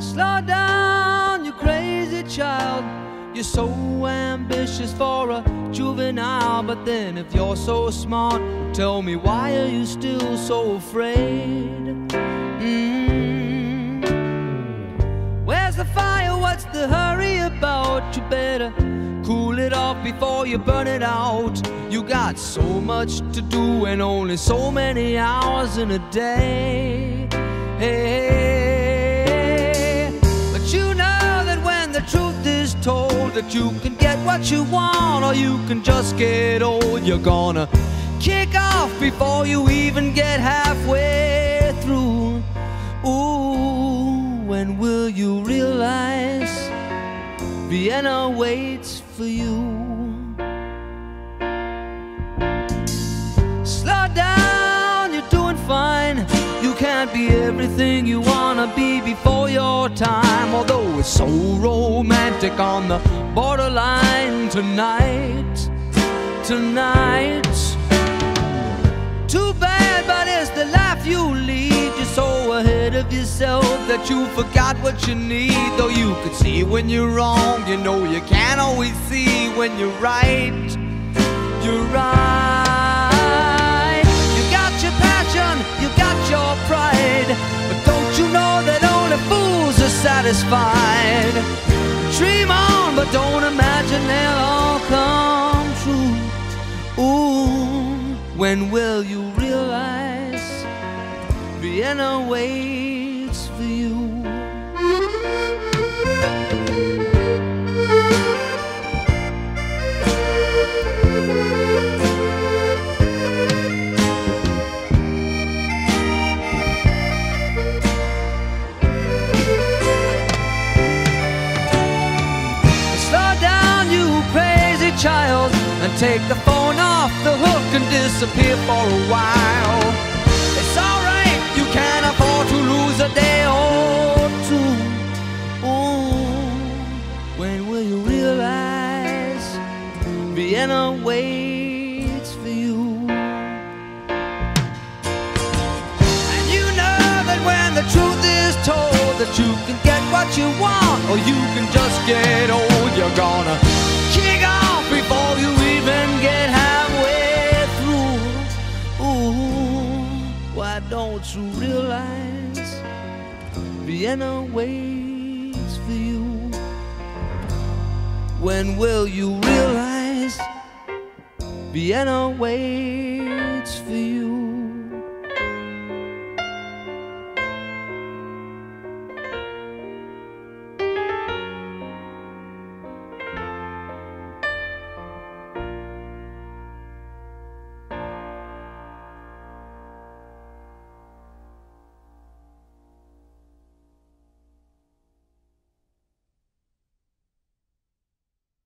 Slow down, you crazy child. You're so ambitious for a juvenile. But then if you're so smart, tell me, why are you still so afraid? Where's the fire? What's the hurry about? You better cool it off before you burn it out. You got so much to do and only so many hours in a day. Hey, but you know that when the truth is told, that you can get what you want or you can just get old. You're gonna kick off before you even get halfway through. Ooh, when will you realize Vienna waits for you? Slow down, you're doing fine. You can't be everything you wanna be before your time. Although it's so romantic on the borderline tonight. Too bad, but it's the life you lead. You're so ahead of yourself that you forgot what you need. Though you could see when you're wrong, you know you can't always see when you're right. You're right. You got your passion, you got your pride, but don't you know that only fools are satisfied? Dream on, but don't imagine they'll all come true. Ooh, when will you realize Vienna waits for you? Slow down, you crazy child, and take the phone off the hook and disappear for a while. It's alright, you can't afford to lose a day or two. Ooh, when will you realize Vienna waits for you? And you know that when the truth is told, that you can get what you want or you can just get old. You're gonna kick off before you even get halfway through. Ooh, why don't you realize Vienna waits for you? When will you realize Vienna waits for you?